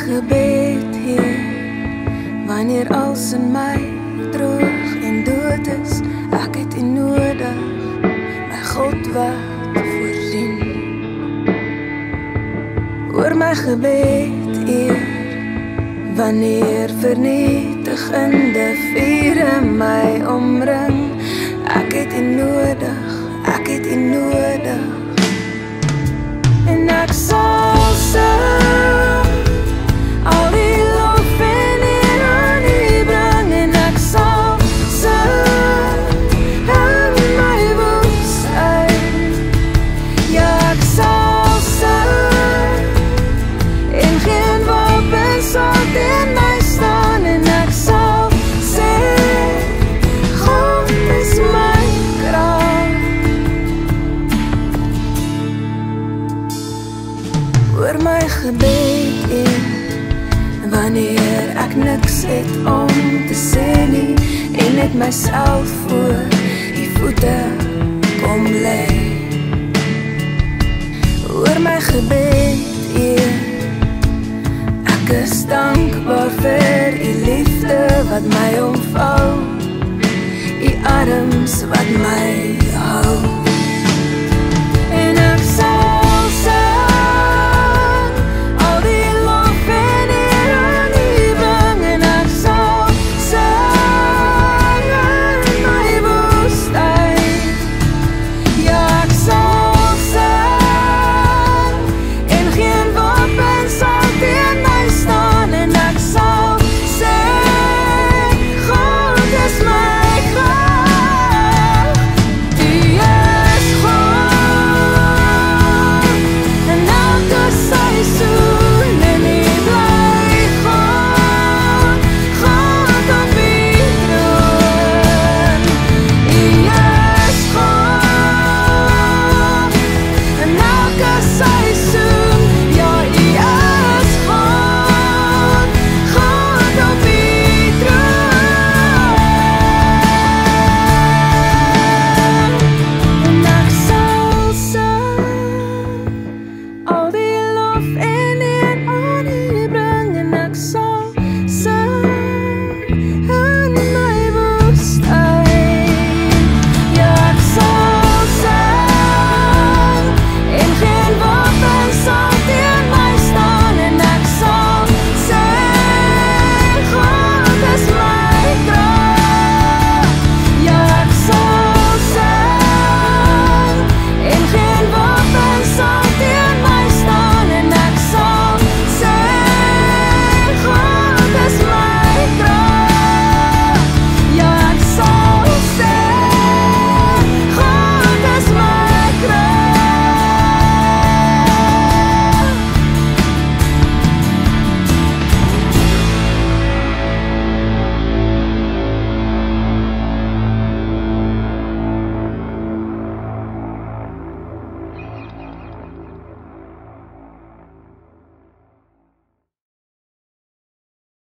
gebed, Heer, wanneer alles in my droog en dood is. Ek het U nodig, my God wat voorsien. Hoor my gebed, Heer, wanneer vernietigende vure my omring. Ek het U nodig, ek het U nodig. En ek sal sing, al die lof en eer aan U bring. En ek sal sing, in my woestyn. Ja, ek sal sing, en geen wapen sal teen my staan. En ek sal sê, God is my krag. Hoor my gebed, Heer, wanneer ek niks het om te sê nie, en net myself voor U voete kom lê. Hoor my gebed, Heer, ek is dankbaar vir U liefde wat my omvou, U arms wat my